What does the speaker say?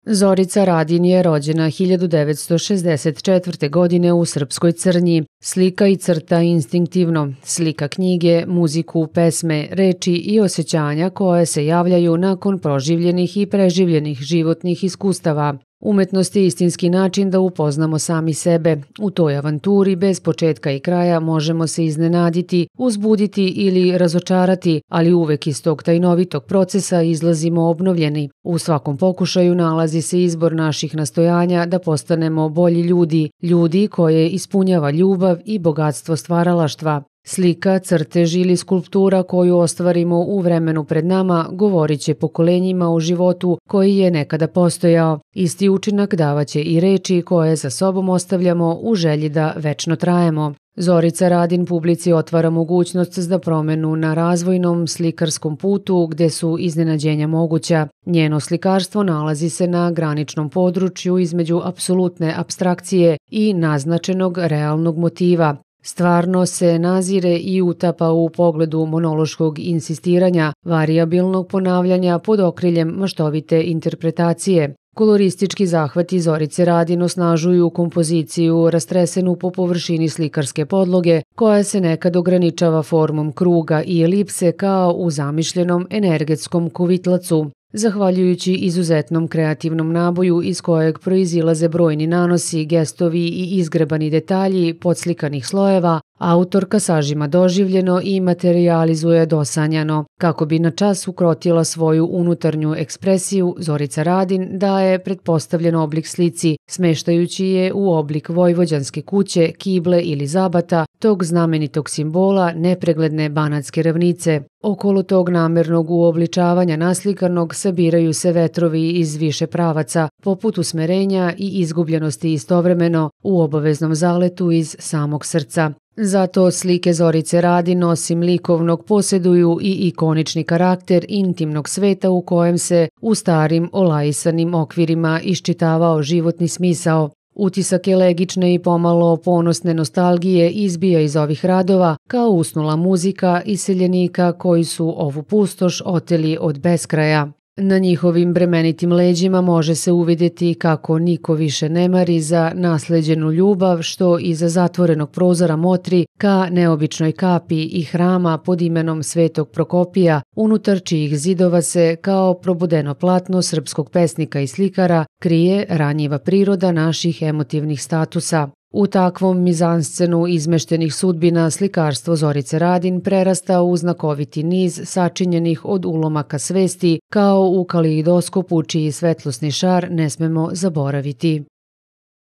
Zorica Radin je rođena 1964. godine u Srpskoj Crnji. Slika i crta instinktivno, slika knjige, muziku, pesme, reči i osjećanja koje se javljaju nakon proživljenih i preživljenih životnih iskustava. Umetnost je istinski način da upoznamo sami sebe. U toj avanturi bez početka i kraja možemo se iznenaditi, uzbuditi ili razočarati, ali uvek iz tog tajnovitog procesa izlazimo obnovljeni. U svakom pokušaju nalazi se izbor naših nastojanja da postanemo bolji ljudi, ljudi koje ispunjava ljubav i bogatstvo stvaralaštva. Slika, crtež ili skulptura koju ostvarimo u vremenu pred nama govorit će pokolenjima o životu koji je nekada postojao. Isti učinak davaće i reči koje za sobom ostavljamo u želji da večno trajemo. Zorica Radin publici otvara mogućnost za promenu na razvojnom slikarskom putu gde su iznenađenja moguća. Njeno slikarstvo nalazi se na graničnom području između apsolutne apstrakcije i naznačenog realnog motiva. Stvarno se nazire i utapa u pogledu monološkog insistiranja, varijabilnog ponavljanja pod okriljem maštovite interpretacije. Koloristički zahvati Zorice Radin osnažuju kompoziciju rastresenu po površini slikarske podloge, koja se nekad ograničava formom kruga i elipse kao u zamišljenom energetskom kovitlacu. Zahvaljujući izuzetnom kreativnom naboju iz kojeg proizilaze brojni nanosi, gestovi i izgrebani detalji podslikanih slojeva, autorka sažima doživljeno i materijalizuje dosanjano. Kako bi na čas ukrotila svoju unutarnju ekspresiju, Zorica Radin daje pretpostavljen oblik slici, smeštajući je u oblik vojvođanske kuće, kible ili zabata, tog znamenitog simbola nepregledne banatske ravnice. Okolo tog namernog uobličavanja naslikanog sabiraju se vetrovi iz više pravaca, poput usmerenja i izgubljenosti istovremeno u obaveznom zaletu iz samog srca. Zato slike Zorice Radin osim likovnog posjeduju i ikonični karakter intimnog sveta u kojem se u starim olajisanim okvirima iščitavao životni smisao. Utisak elegične i pomalo ponosne nostalgije izbija iz ovih radova kao usnula muzika iseljenika koji su ovu pustoš oteli od beskraja. Na njihovim bremenitim leđima može se uvidjeti kako niko više ne mari za nasleđenu ljubav što iza zatvorenog prozora motri ka neobičnoj kapi i hrama pod imenom Svetog Prokopija, unutar čijih zidova se kao probudeno platno srpskog pesnika i slikara krije ranjiva priroda naših emotivnih statusa. U takvom mizanscenu izmeštenih sudbina slikarstvo Zorice Radin prerasta u znakoviti niz sačinjenih od ulomaka svesti kao u kaleidoskopu čiji svetlosni šar ne smemo zaboraviti.